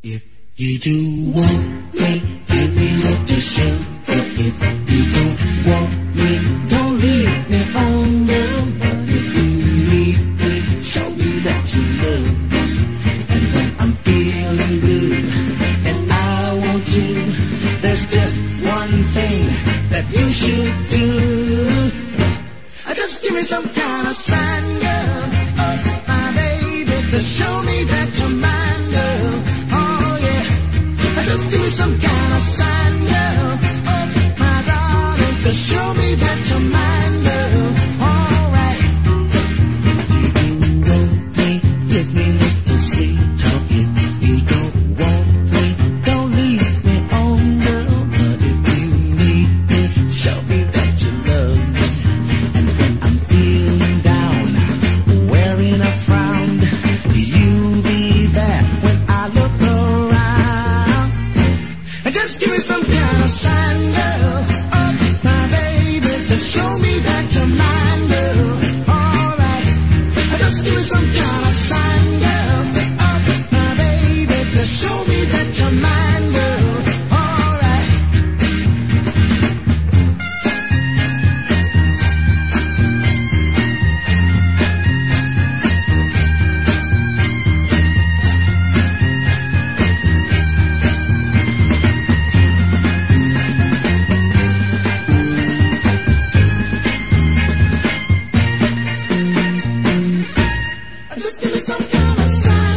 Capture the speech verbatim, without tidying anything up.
If you do want me, give me little sugar. If you don't want me, don't leave me on, girl. But if you need me, show me that you love me. And when I'm feeling blue and I want you, there's just one thing that you should do. Just give me some kind of sign, girl. Oh, my baby, to show me that you're mine, girl. Oh, yeah. Just give me some kind of sign, girl. Oh, my darling, to show me that you're mine, girl. All right. You do want me, give me little sweet talk. If you don't want me, don't leave me on, girl. But if you need me, show me that you love me. And when I'm feeling down, wearing a frown, you be there when I look around. And just give me some kind of sign, girl. Oh, my baby, to show me that you're mine, girl. All right. Just give me some kind of sign, girl. Oh, my baby, to show me that you're mine, girl. All right. Just give me some kind of sign.